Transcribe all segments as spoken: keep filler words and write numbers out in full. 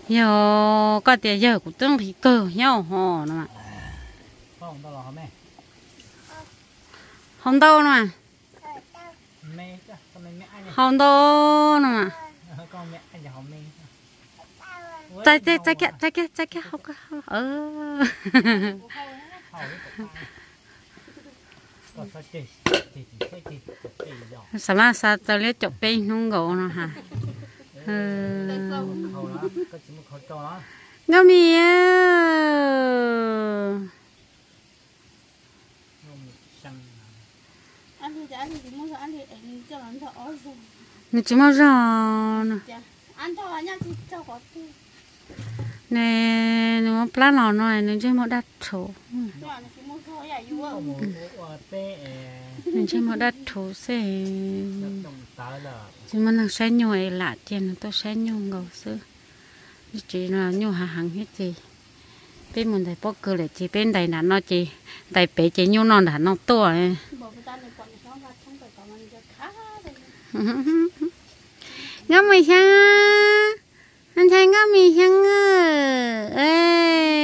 giờ có tiền giờ cũng tương thì cờ nhau họ nè không đâu là họ mẹ không đâu nè mẹ chứ con mẹ anh này không đâu nè con mẹ anh nhà họ mẹ trái trái trái kia trái kia trái kia không có ờ sao mà sao tao lấy chụp bên không gỗ nè hả ngao mi à nó chỉ mau rồi nè nó plan lò này nó chỉ mau đặt số nó chỉ mau đặt số xe chỉ mà nó sẽ nhồi lạ tiền nó tôi sẽ nhồi ngầu xưa chỉ là nhồi hàng hàng hết gì bên mình thầy bóc cửa lại chỉ bên đây là nó chỉ đây bé chỉ nhồi non là nó to ấy ngắm mày sang á anh thấy ngắm mày sang á ê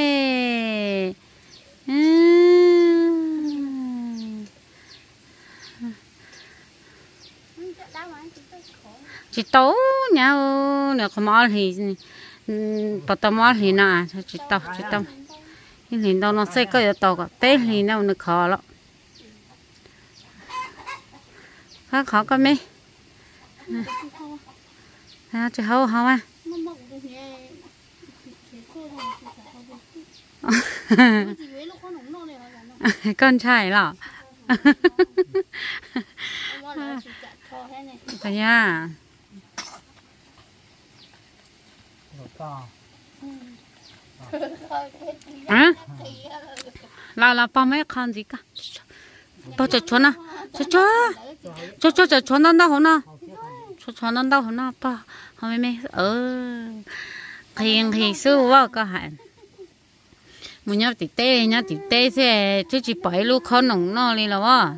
chị tấu nhau nè không ăn thì bắt tao ăn thì nè chị tao chị tao cái thì đâu nó xây cái tàu cả té thì đâu nó khó lắm khó khó cái mấy à chị hâu hâu à con trai lọ cả nhà à là là bao mấy con gì cả bao giờ chọn à cho cho cho cho cho chọn nó đâu hả cho chọn nó đâu hả ba không mấy ờ thì thì sư vợ có hạn muốn nhớ tịt tê nhớ tịt tê thế chứ chỉ bảy lúc khó nồng nó đi là vợ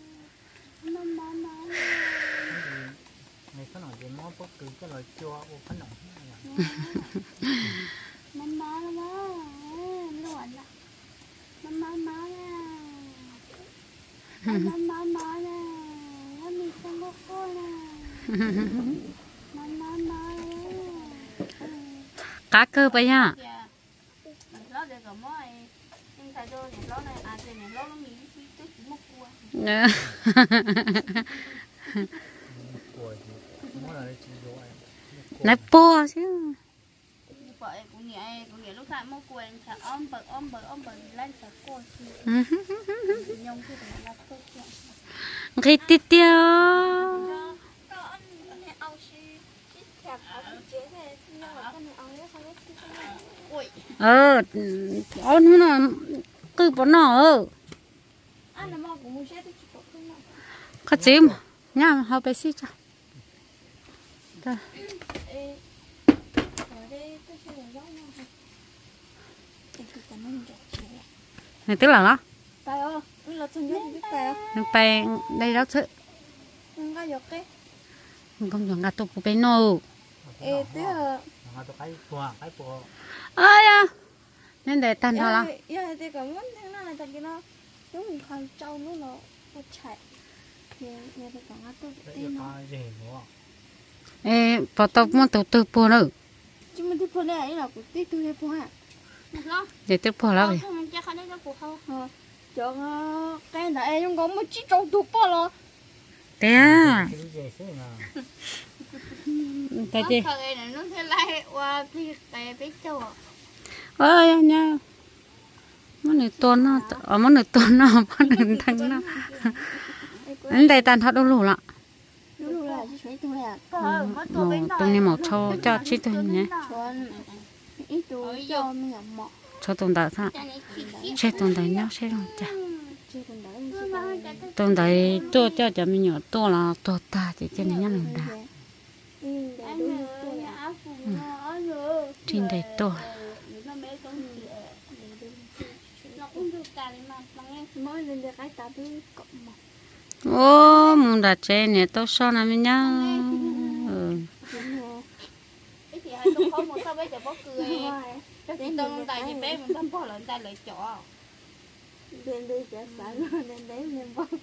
cá cơ bây giờ nãy po chứ khi tít tiêu ờ ôn nó cứ bỏ nó có chim nha họ bé xí cho đây này tức là nó bay đây đó chứ không dùng gạt tụt của bé nô ơi à nên để tan thôi là ê bỏ tao muốn tụt từ po nữa chứ mình từ po này là của tí từ po hả để từ po là vậy chọn cái này chúng có một chiếc trâu tụt po rồi thế à cái gì ơi nha món này tuần nó ở món này tuần nó món này thằng nó anh đây tan thật đâu lù lạ tôi nghe một cho cho chị tôi nhé cho tuần đại sao chết tuần đại nhau chết rồi chả tuần đại tôi cho cho mình nhỏ tôi là tôi ta chỉ cho nên nhá mình đã trên đây tôi ô muốn đặt trên này tôi so nào mình nhá sao bây giờ bó cười đến tông tay thì bé mình không bỏ lên tay lại chọ đến đây sẽ xả luôn đến đấy mình bó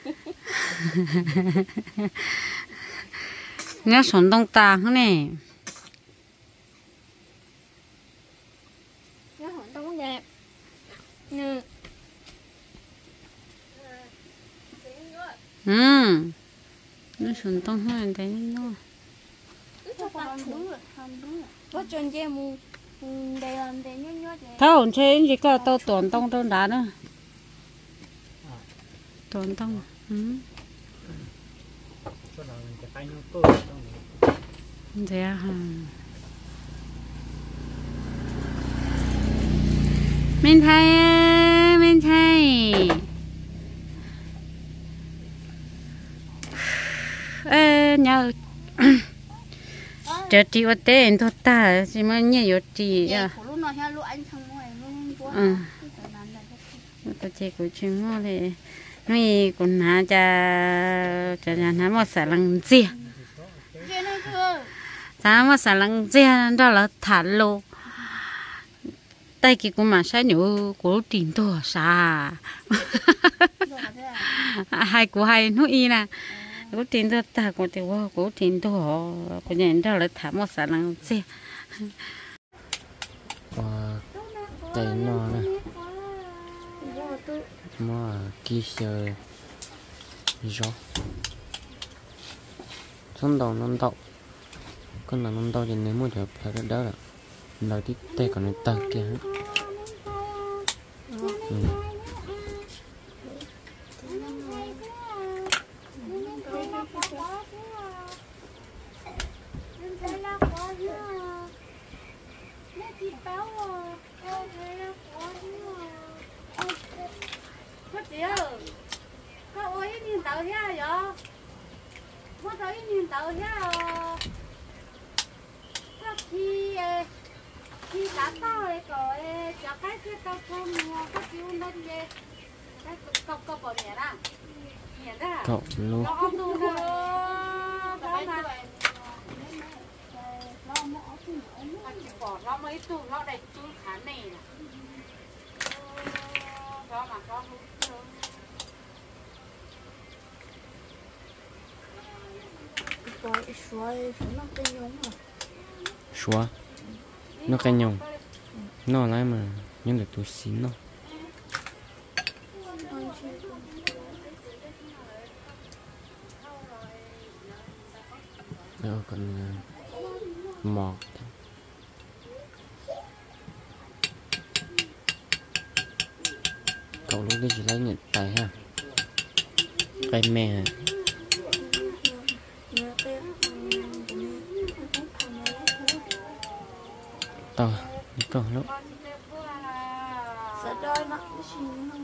nghe sống đông ta thế này nghe hỏng đông đẹp ừ ừ nghe sống đông hơn đấy nó có chuyện gì mu đây làm đây nhớ nhớ tao ổn chơi gì cả tao tuần tông tao đá nữa tuần tông ừ cho nó cái tay nó cơ trong này thế à mình thấy mình thấy ê nhớ giờ chị ở đây thôi ta chỉ mà nhiều chị à ừ tôi chỉ có chuyện mua thì mình còn nãy cha cha nhà nãy mà xả lăng gì sao mà xả lăng gì đó là thả lô tay kia cũng mà sai nhủ của tiền tổ sa hai của hai nó y nè của tiền tổ ta của tiền của của tiền tổ của nhà đó là thả một xả lăng gì tay nó nè mà kia giờ gió xong đầu non đậu con nào non đậu thì nếu mua được phải cái đó là lời tiếp tay còn nó tăng kia ừ. khi đã to rồi rồi cho cái cái tao không mua cái chiếu lên về cái cậu cậu bỏ nhẹ ra nhẹ ra cậu luôn nó không đủ đâu đó mà bỏ nó mấy tủ nó đầy túi khá này nè đó mà có rồi xoay nó cây nhúng rồi xóa nó cái nhông nó lại mà nhưng được tôi xin nó đó còn mọt cậu lúc đấy chỉ lấy nhận tay ha cây mè to to lắm sợ đôi mặt cái gì không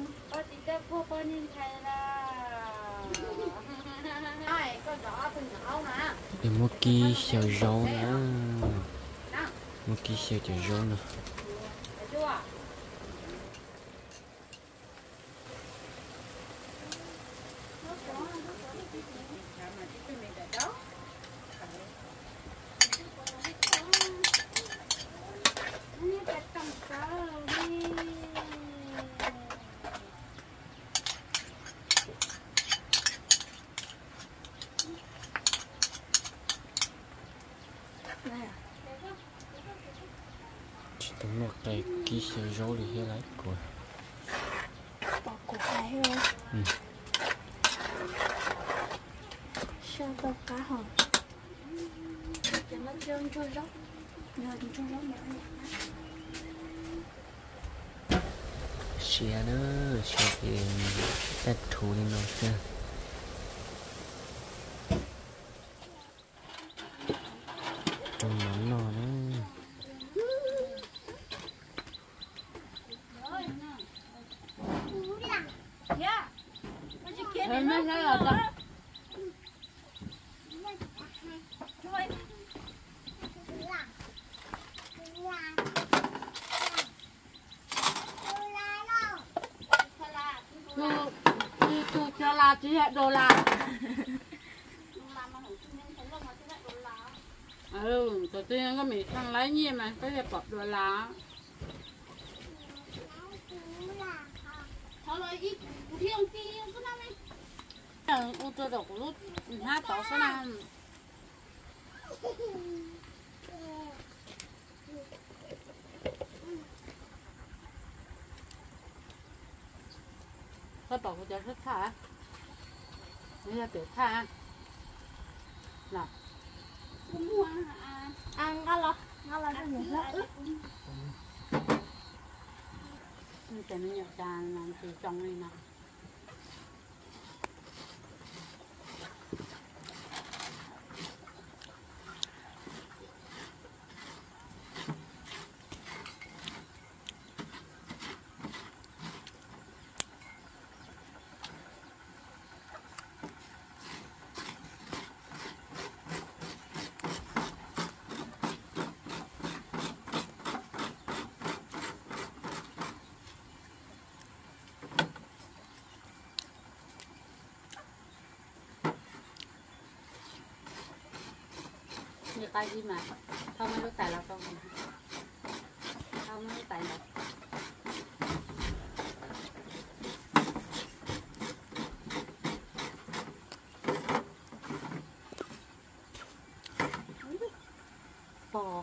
để mua kia xèo rau nữa mua kia xèo chả rau nữa chỉ tốn một tay kia xèo rau thì hết lấy của bỏ củ cải rồi ừ. sao tao cá hồng cho nó trơn trôi róc nhờ thì trôi róc nữa xè nữa xè thì đất thủ lên nó xem món nó đó cho là chỉ hệ đồ là ừ đầu tiên có mình thằng lấy nhiên mà cái gì bọc đồ lá thôi rồi ít thiêng thiêng cứ năm ấy ừ u tôi đọc lúc hát tỏ sao nàoเขาบอกว่าจะทึกขาไม่จะเปิดขาน่ะคุณหัวอ่ะอ่ะงั้นเหรองั้นเราจะหมุนแล้วอึ๊บมันจะไม่อยากจานมันตีจ้องเลยนะnhư tay gì mà không mấy lúc tài là không không mấy lúc tài là bò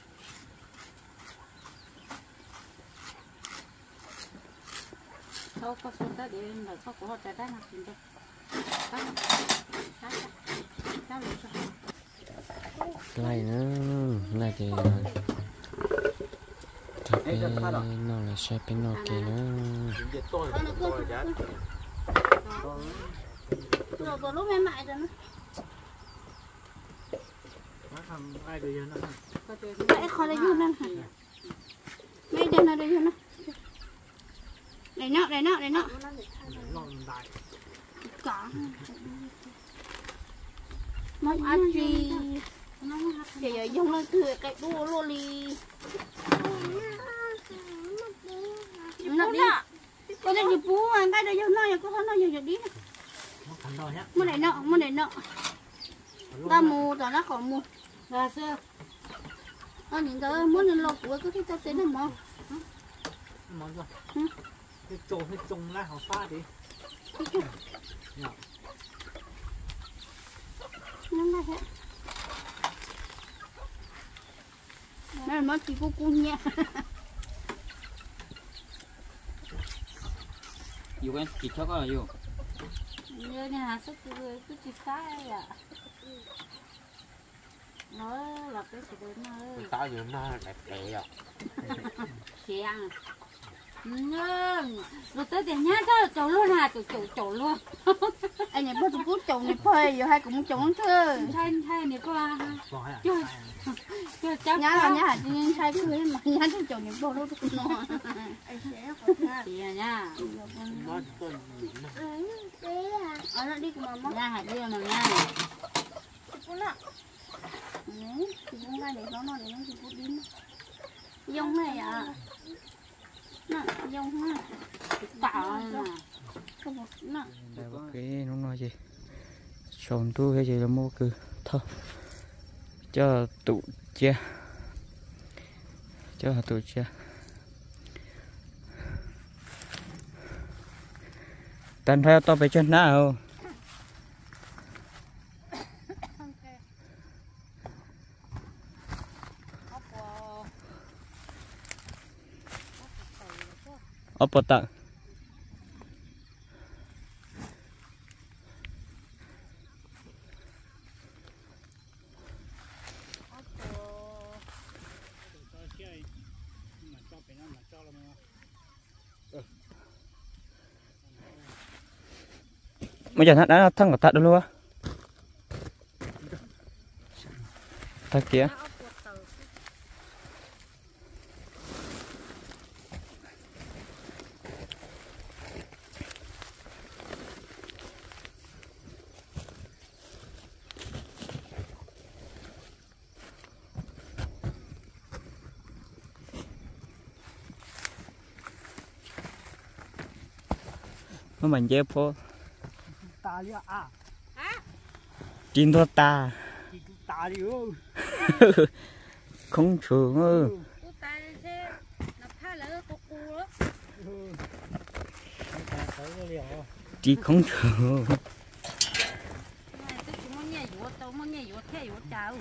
sao có số đó để là sao của họ trái đá nào xin đâu sao sao sao sao lại nữa lại thì thật cái nó là sẽ bên nó kia nữa rồi từ lúc em mại rồi nó ai được giờ nó mẹ khỏi đây luôn nè mấy đêm nó đây luôn nè đây nọ đây nọ đây nọ cả mấy gì giờ giờ dùng lên thừa cái đua lô li nó đi có cái gì bú mà cái đây dùng nó có nó dùng giờ đi mua này nọ mua này nọ ta mua tao nó còn mua là sao nó những cái muốn lên lô của cái tao tên nó mò món rồi cái trộn cái trồng lá họ pha đi nó này hết nó là chỉ cô cô nha yêu em chỉ cho có yêu như nhà sức cứ cứ chỉ cái à nó là cái sự đến nơi tao giờ nó đẹp đẹp à xiang rồi tới tiền nhá cho chầu luôn à chầu chầu chầu luôn anh nhà bố tụi bố chồng này phơi giờ hai cũng chồng thơ thay thay này qua chưa chưa chắc nhá là nhá nhưng sai cái người mà nhá cho chồng này bố đâu cũng ngon chị à nha ở nó đi cùng mama nha hạt dưa mà nha cũng nè thì cũng ra để nó nó để nó chỉ bố đi giống này à nè giống ha tạo không một nè đây có cái nó nói gì sồn tu hay gì là mua cứ thôi cho tụ chia cho tụ chia tan theo to về chân nào apa tak bây giờ đã thằng của ta đâu luôn ta kia nó mình dép phố ta đi à chín thua ta ta đi ơi không trường ơi cô ta thế là pha lỡ cô cô đó chỉ không trường tôi chỉ muốn nghe vụ tôi muốn nghe vụ thế vụ cháu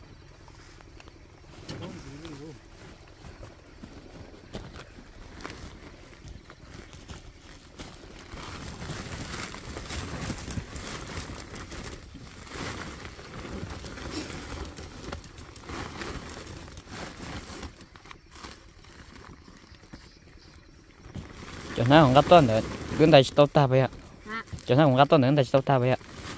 cho nó không gắt to nữa cứ đây tao ta vậy ạ cho nó không gắt to nữa đây tao ta vậy ạ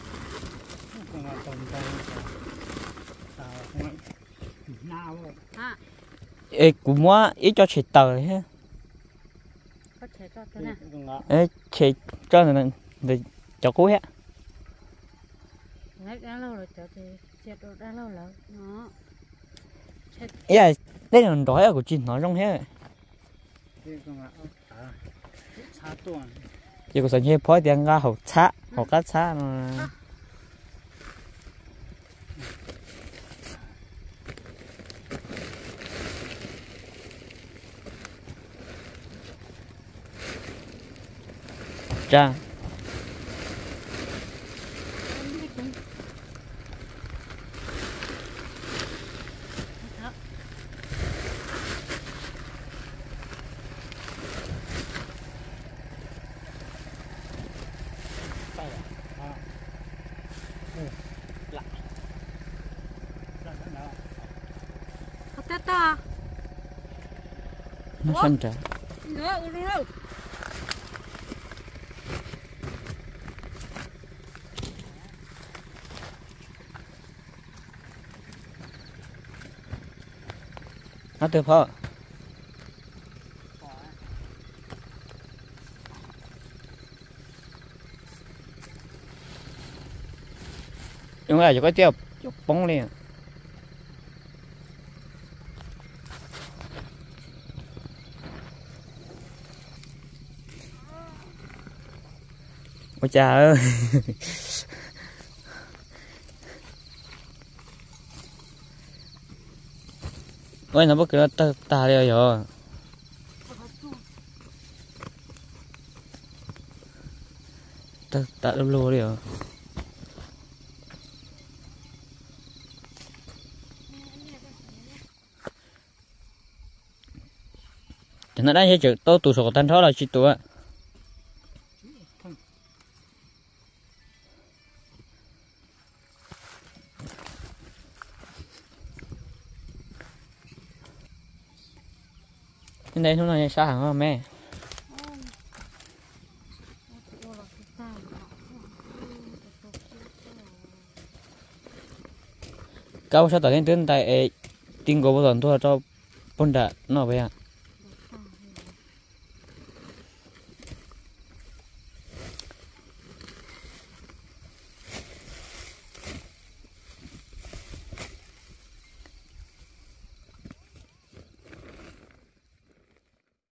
ê cũng mua ít cho chị tờ ha có thể cho tôi nè ê chị cho nên để cho cô hết ngay đã lâu rồi cho thì chết rồi đã lâu rồi nó ê đây là đói của chị nói trong hết chỉ có sản phối tiếng ga học xa học cách xa mà cha có tết ta nó xanh trả nữa đúng không nó từ phở đúng rồi, có tiêu bóng liền ôi cha ơi ôi nó bất cứ ta ta đây rồi ta ta đâu lô đi rồi nó đang chơi chữ tôi tụ sổ tan thó là chỉ tụ á bên đây hôm nay sao hàng không mẹ câu sao tới đến trên tại tiếng của bộ đoàn tôi cho bún đá nó vậy à